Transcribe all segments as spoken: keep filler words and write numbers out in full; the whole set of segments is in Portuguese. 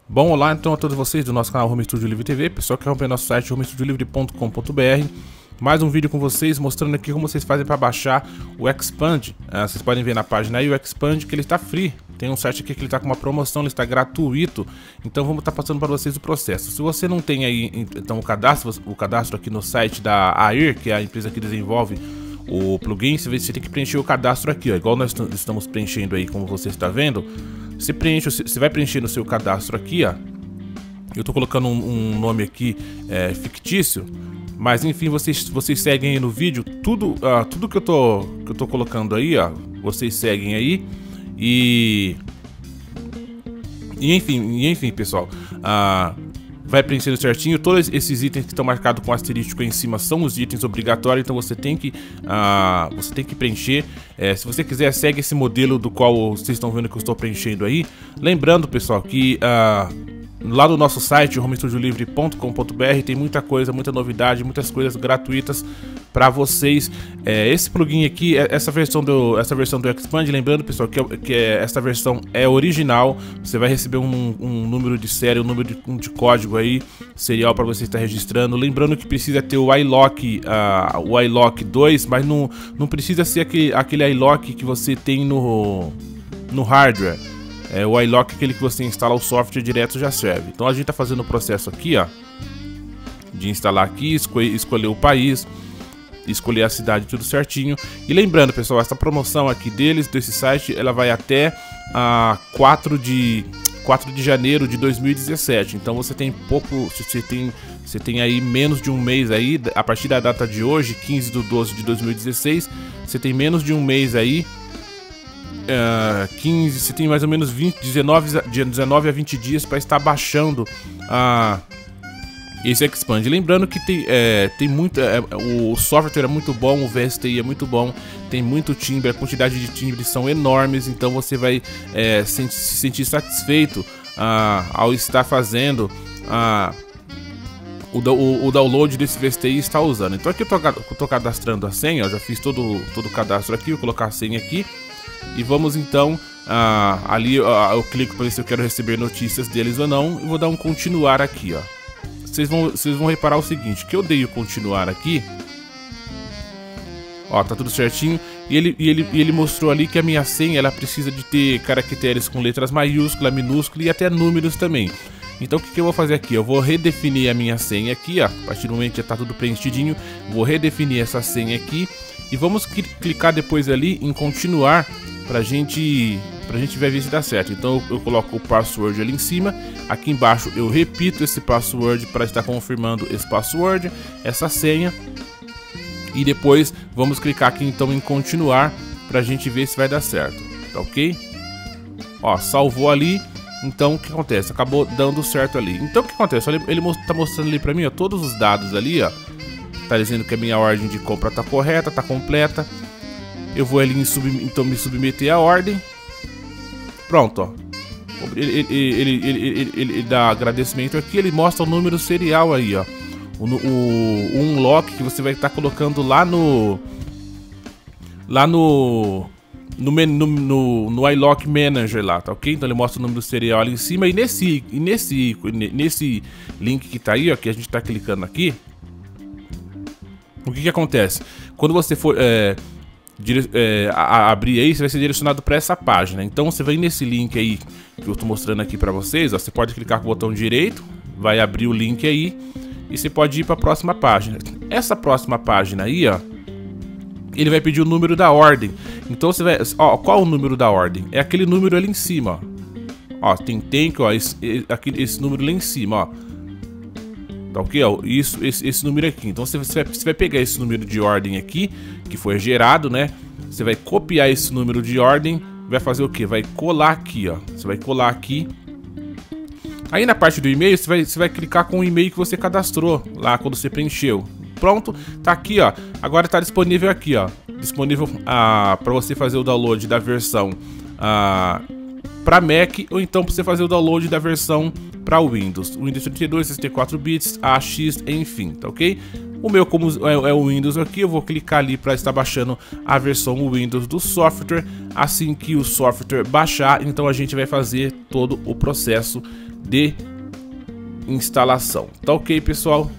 Bom, olá então a todos vocês do nosso canal Home Studio Livre T V, pessoal que acompanha nosso site home studio livre ponto com ponto br. Mais um vídeo com vocês, mostrando aqui como vocês fazem para baixar o Xpand. Uh, vocês podem ver na página aí o Xpand que ele está free. Tem um site aqui que ele está com uma promoção, ele está gratuito. Então vamos estar tá passando para vocês o processo. Se você não tem aí então o cadastro, o cadastro aqui no site da Air, que é a empresa que desenvolve o plugin, você tem que preencher o cadastro aqui, ó, igual nós estamos preenchendo aí, como você está vendo. Você preenche, você vai preencher no seu cadastro aqui, ó. Eu tô colocando um, um nome aqui é, fictício, mas enfim, vocês, vocês seguem aí no vídeo tudo, uh, tudo que eu tô que eu tô colocando aí, ó. Vocês seguem aí e e enfim, e enfim, pessoal. Uh, Vai preenchendo certinho. Todos esses itens que estão marcados com asterístico aí em cima são os itens obrigatórios, então você tem que uh, você tem que preencher. É, se você quiser, segue esse modelo do qual vocês estão vendo que eu estou preenchendo aí. Lembrando, pessoal, que uh, lá no nosso site home studio livre ponto com ponto br tem muita coisa, muita novidade, muitas coisas gratuitas para vocês. É, esse plugin aqui, essa versão do essa versão do Xpand, lembrando, pessoal, que, que é, essa versão é original. Você vai receber um, um número de série, um número de, um de código aí, serial, para você estar registrando. Lembrando que precisa ter o iLock, uh, o iLock dois, mas não, não precisa ser aquele, aquele iLock que você tem no, no hardware. É, o iLock, aquele que você instala o software direto, já serve. Então a gente tá fazendo o processo aqui, ó, de instalar aqui, escolher, escolher o país, escolher a cidade, tudo certinho. E lembrando, pessoal, essa promoção aqui deles, desse site, ela vai até a uh, quatro de janeiro de dois mil e dezessete. Então você tem pouco, você tem, você tem aí menos de um mês aí, a partir da data de hoje, quinze de doze de dois mil e dezesseis, você tem menos de um mês aí. Uh, quinze, você tem mais ou menos vinte, dezenove, dezenove a vinte dias para estar baixando uh, esse Xpand. Lembrando que tem, é, tem muito, é, o software é muito bom, o V S T I é muito bom, tem muito timbre, a quantidade de timbres são enormes, então você vai é, se, se sentir satisfeito uh, ao estar fazendo uh, o, o, o download desse V S T I e estar usando. Então aqui eu tô, eu tô cadastrando a senha, eu já fiz todo, todo o cadastro aqui, vou colocar a senha aqui. E vamos então, uh, ali uh, eu clico para ver se eu quero receber notícias deles ou não. E vou dar um continuar aqui, ó. Vocês vão, vocês vão reparar o seguinte, que eu dei o continuar aqui. Ó, tá tudo certinho. E ele, e ele, e ele mostrou ali que a minha senha, ela precisa de ter caracteres com letras maiúsculas, minúsculas e até números também. Então o que, que eu vou fazer aqui? Eu vou redefinir a minha senha aqui, ó. A partir do momento que já tá tudo preenchidinho, vou redefinir essa senha aqui. E vamos clicar depois ali em continuar pra gente, pra gente ver se dá certo. Então eu, eu coloco o password ali em cima. Aqui embaixo eu repito esse password para estar confirmando esse password, essa senha. E depois vamos clicar aqui então em continuar pra gente ver se vai dar certo, tá ok? Ó, salvou ali. Então o que acontece? Acabou dando certo ali. Então o que acontece? Ele, ele tá mostrando ali pra mim, ó, todos os dados ali, ó. Tá dizendo que a minha ordem de compra tá correta, tá completa. Eu vou ali em sub, então me submeter à ordem. Pronto, ó. Ele, ele, ele, ele, ele, ele dá agradecimento aqui, ele mostra o número serial aí, ó. O, o, o unlock que você vai estar colocando lá no lá no no, no, no, no iLock Manager lá, tá ok? Então ele mostra o número serial ali em cima. E nesse, e nesse, nesse link que tá aí, ó, que a gente tá clicando aqui, o que que acontece? Quando você for é, dire, é, a, a abrir aí, você vai ser direcionado para essa página. Então você vai nesse link aí que eu estou mostrando aqui para vocês, ó, você pode clicar com o botão direito, vai abrir o link aí e você pode ir para a próxima página. Essa próxima página aí, ó, ele vai pedir o número da ordem. Então você vai, ó, qual o número da ordem? É aquele número ali em cima, ó. Ó, tem tank, ó, esse, aqui, esse número lá em cima, ó. Tá ok? Ó, isso, esse, esse número aqui. Então você, você, vai, você vai pegar esse número de ordem aqui, que foi gerado, né? Você vai copiar esse número de ordem, vai fazer o que? Vai colar aqui, ó. Você vai colar aqui. Aí na parte do e-mail, você vai, você vai clicar com o e-mail que você cadastrou lá quando você preencheu. Pronto, tá aqui, ó. Agora tá disponível aqui, ó. Disponível ah, para você fazer o download da versão ah, para Mac, ou então para você fazer o download da versão para Windows, Windows trinta e dois, sessenta e quatro bits, A X, enfim, tá ok? O meu, como é, é o Windows aqui, eu vou clicar ali para estar baixando a versão Windows do software. Assim que o software baixar, então a gente vai fazer todo o processo de instalação. Tá ok, pessoal?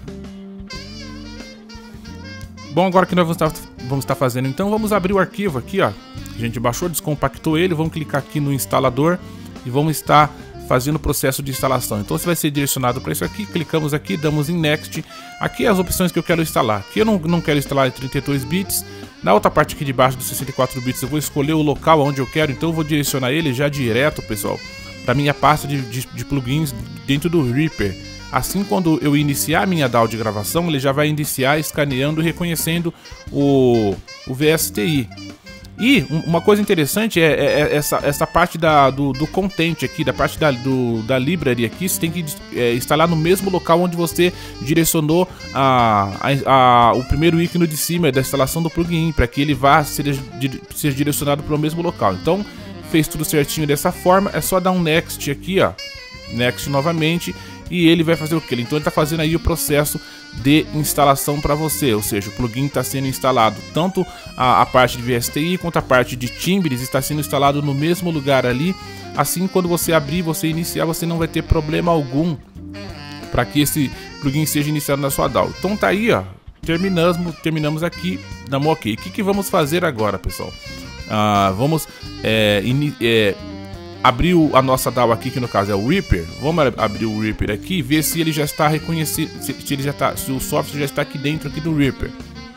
Bom, agora que nós vamos estar, vamos estar fazendo, então vamos abrir o arquivo aqui, ó. A gente baixou, descompactou ele, vamos clicar aqui no instalador e vamos estar fazendo o processo de instalação. Então você vai ser direcionado para isso aqui, clicamos aqui, damos em Next. Aqui as opções que eu quero instalar. Aqui eu não, não quero instalar em trinta e dois bits. Na outra parte aqui de baixo dos sessenta e quatro bits eu vou escolher o local onde eu quero, então eu vou direcionar ele já direto, pessoal, para minha pasta de, de, de plugins dentro do Reaper. Assim, quando eu iniciar a minha D A W de gravação, ele já vai iniciar escaneando e reconhecendo o, o V S T I. E uma coisa interessante é, é, é essa, essa parte da, do, do content aqui, da parte da, do, da library aqui, você tem que é, instalar no mesmo local onde você direcionou a, a, a, o primeiro ícone de cima da instalação do plugin, para que ele vá ser, ser direcionado para o mesmo local. Então, fez tudo certinho dessa forma, é só dar um Next aqui, ó, Next novamente, e ele vai fazer o que? Então ele está fazendo aí o processo de instalação para você, ou seja, o plugin está sendo instalado, tanto a, a parte de V S T I quanto a parte de timbres está sendo instalado no mesmo lugar ali. Assim, quando você abrir, você iniciar, você não vai ter problema algum para que esse plugin seja iniciado na sua D A W. Então tá aí, ó, terminamos, terminamos aqui, damos ok. O que, que vamos fazer agora, pessoal? Ah, vamos é, é, abrir a nossa D A W aqui, que no caso é o Reaper. Vamos abrir o Reaper aqui e ver se ele já está reconhecido, se, se ele já está, se o software já está aqui dentro aqui do Reaper.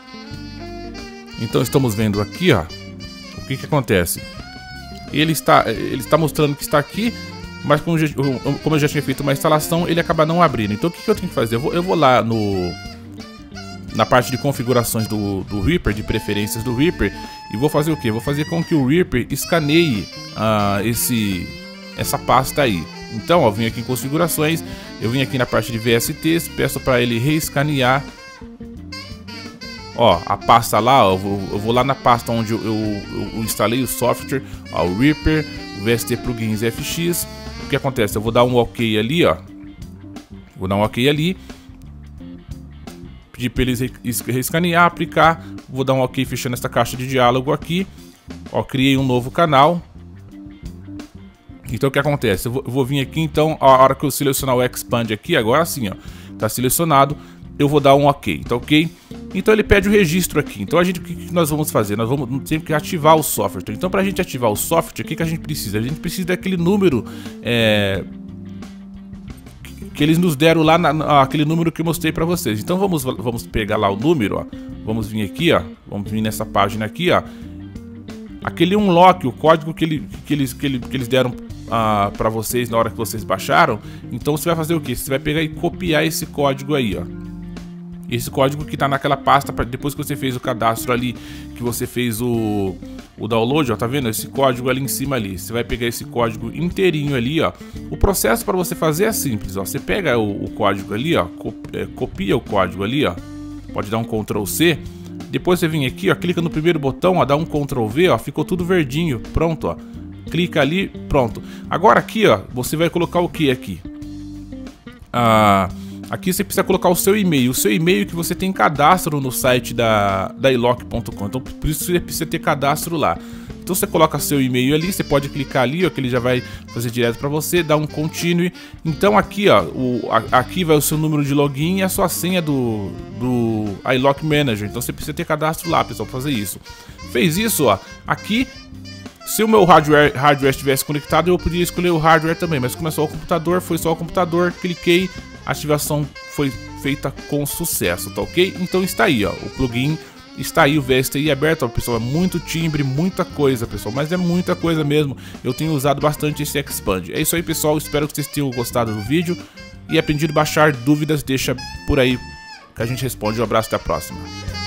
Então estamos vendo aqui, ó, o que que acontece. Ele está, ele está mostrando que está aqui, mas como, já, como eu já tinha feito uma instalação, ele acaba não abrindo. Então o que, que eu tenho que fazer? Eu vou, eu vou lá no na parte de configurações do, do Reaper, de preferências do Reaper, e vou fazer o que? Vou fazer com que o Reaper escaneie uh, esse, essa pasta aí. Então, ó, eu vim aqui em configurações, eu vim aqui na parte de V S Ts, peço para ele reescanear, ó, a pasta lá, ó, eu, vou, eu vou lá na pasta onde eu, eu, eu instalei o software, ó, o Reaper, o V S T Plugins F X. O que acontece? Eu vou dar um OK ali, ó, vou dar um OK ali, pedir para eles reescanear, aplicar, vou dar um OK fechando essa caixa de diálogo aqui, ó, criei um novo canal. Então o que acontece? Eu vou, eu vou vir aqui, então, a hora que eu selecionar o Expand aqui, agora sim, ó, tá selecionado, eu vou dar um OK, tá ok? Então ele pede o registro aqui. Então a gente, o que nós vamos fazer? Nós vamos sempre que ativar o software. Então para a gente ativar o software, o que, que a gente precisa? A gente precisa daquele número é, que eles nos deram lá, na, aquele número que eu mostrei para vocês. Então vamos, vamos pegar lá o número, ó. Vamos vir aqui, ó. Vamos vir nessa página aqui, ó. Aquele unlock, o código que, ele, que, eles, que, ele, que eles deram uh, para vocês na hora que vocês baixaram. Então você vai fazer o que? Você vai pegar e copiar esse código aí, ó. Esse código que tá naquela pasta, pra, depois que você fez o cadastro ali, que você fez o, o download, ó, tá vendo? Esse código ali em cima ali, você vai pegar esse código inteirinho ali, ó. O processo para você fazer é simples, ó. Você pega o, o código ali, ó, copia o código ali, ó. Pode dar um control C. Depois você vem aqui, ó, clica no primeiro botão, ó, dá um control V, ó, ficou tudo verdinho, pronto, ó. Clica ali, pronto. Agora aqui, ó, você vai colocar o que aqui? Ah... Aqui você precisa colocar o seu e-mail, o seu e-mail que você tem cadastro no site da, da iloc ponto com. Então por isso você precisa ter cadastro lá. Então você coloca seu e-mail ali, você pode clicar ali, ó, que ele já vai fazer direto para você, dá um continue. Então aqui, ó, o, aqui vai o seu número de login e a sua senha do, do iLoc Manager. Então você precisa ter cadastro lá, pessoal, para fazer isso. Fez isso, ó, aqui. Se o meu hardware, hardware estivesse conectado, eu poderia escolher o hardware também, mas como é só o computador, foi só o computador, cliquei, a ativação foi feita com sucesso, tá ok? Então está aí, ó, o plugin está aí, o V S T I aberto, ó, pessoal, é muito timbre, muita coisa, pessoal, mas é muita coisa mesmo, eu tenho usado bastante esse Expand. É isso aí, pessoal, espero que vocês tenham gostado do vídeo e aprendido a baixar. Dúvidas, deixa por aí que a gente responde. Um abraço, até a próxima.